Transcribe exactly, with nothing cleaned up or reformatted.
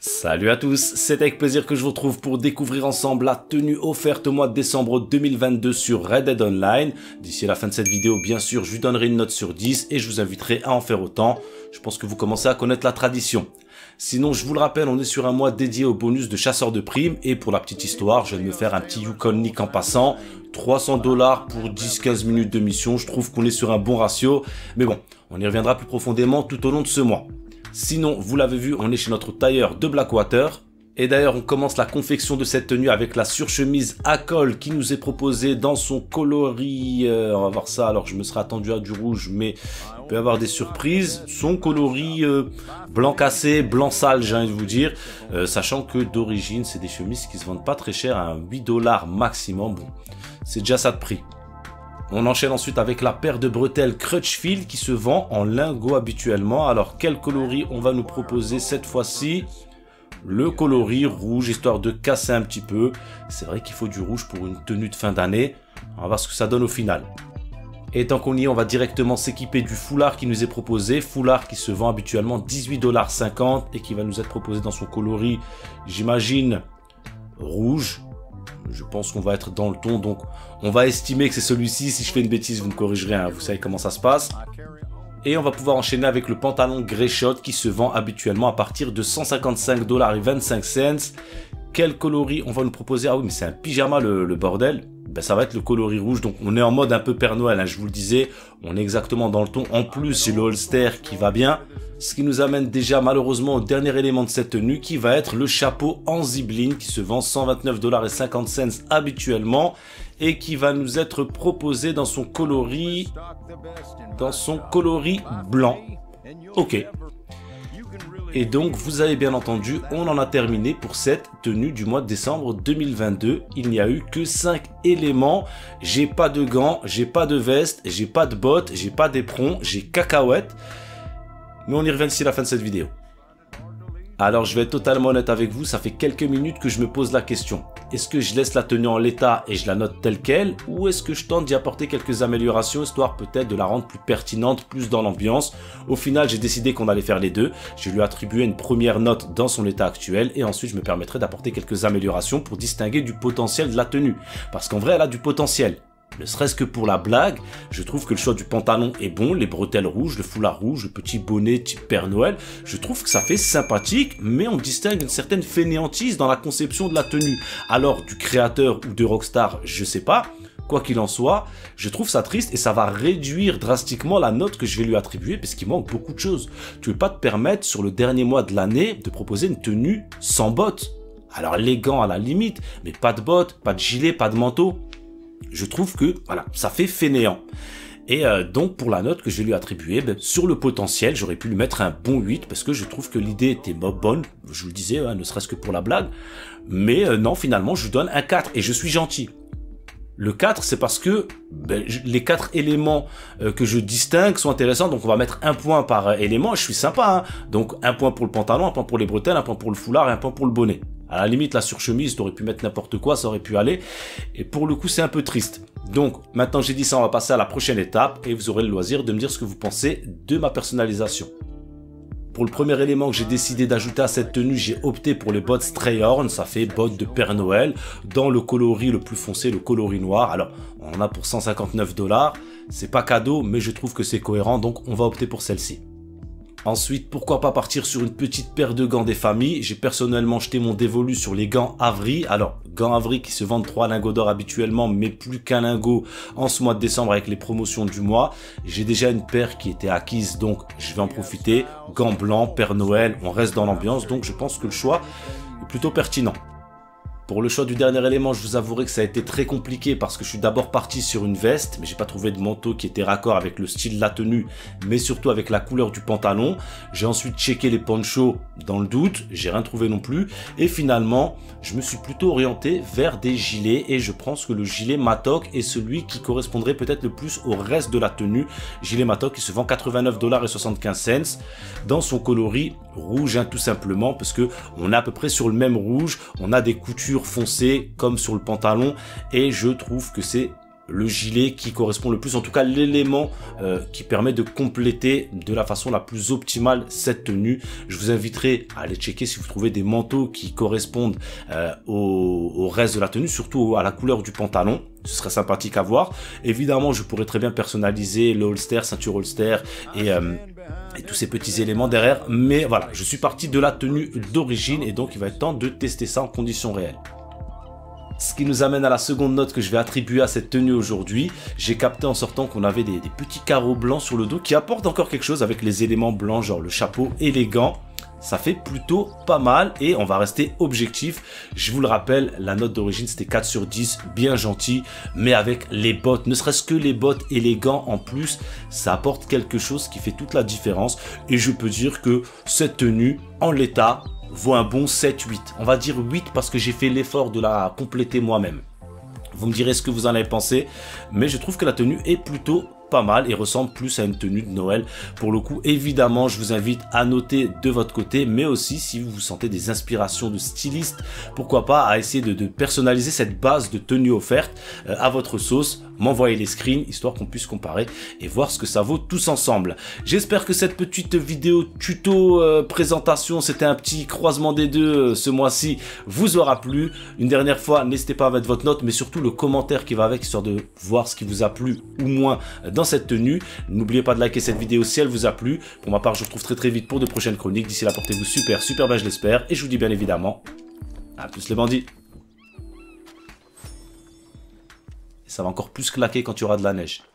Salut à tous, c'est avec plaisir que je vous retrouve pour découvrir ensemble la tenue offerte au mois de décembre deux mille vingt-deux sur Red Dead Online. D'ici à la fin de cette vidéo, bien sûr, je vous donnerai une note sur dix et je vous inviterai à en faire autant. Je pense que vous commencez à connaître la tradition. Sinon, je vous le rappelle, on est sur un mois dédié au bonus de chasseur de primes et pour la petite histoire, je viens de me faire un petit Yukon Nick en passant. trois cents dollars pour dix à quinze minutes de mission, je trouve qu'on est sur un bon ratio. Mais bon, on y reviendra plus profondément tout au long de ce mois. Sinon, vous l'avez vu, on est chez notre tailleur de Blackwater. Et d'ailleurs, on commence la confection de cette tenue avec la surchemise à col qui nous est proposée dans son coloris. Euh, on va voir ça, alors je me serais attendu à du rouge, mais il peut y avoir des surprises. Son coloris euh, blanc cassé, blanc sale, j'ai envie de vous dire. Euh, sachant que d'origine, c'est des chemises qui se vendent pas très cher, à huit dollars maximum. Bon, c'est déjà ça de prix. On enchaîne ensuite avec la paire de bretelles Crutchfield qui se vend en lingot habituellement. Alors quel coloris on va nous proposer cette fois-ci? Le coloris rouge, histoire de casser un petit peu. C'est vrai qu'il faut du rouge pour une tenue de fin d'année. On va voir ce que ça donne au final. Et tant qu'on y est, on va directement s'équiper du foulard qui nous est proposé. Foulard qui se vend habituellement dix-huit dollars cinquante et qui va nous être proposé dans son coloris, j'imagine, rouge. Je pense qu'on va être dans le ton, donc on va estimer que c'est celui-ci. Si je fais une bêtise, vous me corrigerez, hein, vous savez comment ça se passe. Et on va pouvoir enchaîner avec le pantalon Greyshot qui se vend habituellement à partir de cent cinquante-cinq dollars vingt-cinq cents. Quel coloris on va nous proposer? Ah oui, mais c'est un pyjama le, le bordel. Ben, ça va être le coloris rouge, donc on est en mode un peu Père Noël, hein, je vous le disais. On est exactement dans le ton. En plus, j'ai le holster qui va bien. Ce qui nous amène déjà malheureusement au dernier élément de cette tenue qui va être le chapeau en zibeline qui se vend cent vingt-neuf dollars cinquante habituellement et qui va nous être proposé dans son coloris dans son coloris blanc. Ok. Et donc vous avez bien entendu, on en a terminé pour cette tenue du mois de décembre deux mille vingt-deux. Il n'y a eu que cinq éléments. J'ai pas de gants, j'ai pas de veste, j'ai pas de bottes, j'ai pas d'éperon, j'ai cacahuètes. Mais on y revient d'ici la fin de cette vidéo. Alors je vais être totalement honnête avec vous, ça fait quelques minutes que je me pose la question. Est-ce que je laisse la tenue en l'état et je la note telle qu'elle, ou est-ce que je tente d'y apporter quelques améliorations, histoire peut-être de la rendre plus pertinente, plus dans l'ambiance? Au final, j'ai décidé qu'on allait faire les deux. Je lui ai attribué une première note dans son état actuel, et ensuite je me permettrai d'apporter quelques améliorations pour distinguer du potentiel de la tenue. Parce qu'en vrai, elle a du potentiel. Ne serait-ce que pour la blague, je trouve que le choix du pantalon est bon, les bretelles rouges, le foulard rouge, le petit bonnet type Père Noël, je trouve que ça fait sympathique, mais on distingue une certaine fainéantise dans la conception de la tenue. Alors, du créateur ou de Rockstar, je sais pas, quoi qu'il en soit, je trouve ça triste et ça va réduire drastiquement la note que je vais lui attribuer parce qu'il manque beaucoup de choses. Tu ne peux pas te permettre, sur le dernier mois de l'année, de proposer une tenue sans bottes. Alors, les gants à la limite, mais pas de bottes, pas de gilet, pas de manteau. Je trouve que, voilà, ça fait fainéant. Et euh, donc, pour la note que je vais lui attribuer, ben, sur le potentiel, j'aurais pu lui mettre un bon huit, parce que je trouve que l'idée était bonne, je vous le disais, hein, ne serait-ce que pour la blague. Mais euh, non, finalement, je lui donne un quatre, et je suis gentil. Le quatre, c'est parce que ben, je, les quatre éléments euh, que je distingue sont intéressants, donc on va mettre un point par euh, élément, je suis sympa. Hein. Donc, un point pour le pantalon, un point pour les bretelles, un point pour le foulard et un point pour le bonnet. À la limite, la surchemise, t'aurais pu mettre n'importe quoi, ça aurait pu aller. Et pour le coup, c'est un peu triste. Donc, maintenant j'ai dit ça, on va passer à la prochaine étape et vous aurez le loisir de me dire ce que vous pensez de ma personnalisation. Pour le premier élément que j'ai décidé d'ajouter à cette tenue, j'ai opté pour les bottes Strayhorn, ça fait bottes de Père Noël, dans le coloris le plus foncé, le coloris noir. Alors, on en a pour cent cinquante-neuf dollars, c'est pas cadeau, mais je trouve que c'est cohérent, donc on va opter pour celle-ci. Ensuite, pourquoi pas partir sur une petite paire de gants des familles. J'ai personnellement jeté mon dévolu sur les gants Avery. Alors, gants Avery qui se vendent trois lingots d'or habituellement, mais plus qu'un lingot en ce mois de décembre avec les promotions du mois. J'ai déjà une paire qui était acquise, donc je vais en profiter. Gants blancs, Père Noël, on reste dans l'ambiance, donc je pense que le choix est plutôt pertinent. Pour le choix du dernier élément, je vous avouerai que ça a été très compliqué parce que je suis d'abord parti sur une veste, mais j'ai pas trouvé de manteau qui était raccord avec le style de la tenue, mais surtout avec la couleur du pantalon. J'ai ensuite checké les ponchos dans le doute, j'ai rien trouvé non plus, et finalement, je me suis plutôt orienté vers des gilets, et je pense que le gilet Matok est celui qui correspondrait peut-être le plus au reste de la tenue. Gilet Matok qui se vend quatre-vingt-neuf dollars soixante-quinze cents dans son coloris rouge, hein, tout simplement, parce que on est à peu près sur le même rouge, on a des coutures foncé comme sur le pantalon et je trouve que c'est le gilet qui correspond le plus, en tout cas l'élément euh, qui permet de compléter de la façon la plus optimale cette tenue. Je vous inviterai à aller checker si vous trouvez des manteaux qui correspondent euh, au, au reste de la tenue, surtout à la couleur du pantalon. Ce serait sympathique à voir. Évidemment, je pourrais très bien personnaliser le holster, ceinture holster et, euh, et tous ces petits éléments derrière. Mais voilà, je suis parti de la tenue d'origine et donc il va être temps de tester ça en conditions réelles. Ce qui nous amène à la seconde note que je vais attribuer à cette tenue aujourd'hui. J'ai capté en sortant qu'on avait des, des petits carreaux blancs sur le dos qui apportent encore quelque chose avec les éléments blancs, genre le chapeau et les gants. Ça fait plutôt pas mal et on va rester objectif. Je vous le rappelle, la note d'origine c'était quatre sur dix, bien gentil, mais avec les bottes, ne serait-ce que les bottes et les gants en plus, ça apporte quelque chose qui fait toute la différence. Et je peux dire que cette tenue, en l'état, vaut un bon sept huit. On va dire huit parce que j'ai fait l'effort de la compléter moi-même. Vous me direz ce que vous en avez pensé, mais je trouve que la tenue est plutôt pas mal et ressemble plus à une tenue de Noël. Pour le coup, évidemment, je vous invite à noter de votre côté, mais aussi si vous sentez des inspirations de stylistes, pourquoi pas à essayer de, de personnaliser cette base de tenue offerte euh, à votre sauce. M'envoyer les screens histoire qu'on puisse comparer et voir ce que ça vaut tous ensemble. J'espère que cette petite vidéo tuto euh, présentation, c'était un petit croisement des deux euh, ce mois-ci, vous aura plu. Une dernière fois, n'hésitez pas à mettre votre note, mais surtout le commentaire qui va avec, histoire de voir ce qui vous a plu ou moins dans cette tenue. N'oubliez pas de liker cette vidéo si elle vous a plu. Pour ma part, je vous retrouve très très vite pour de prochaines chroniques. D'ici là, portez-vous super, super bien, je l'espère. Et je vous dis bien évidemment, à plus les bandits. Ça va encore plus claquer quand il y aura de la neige.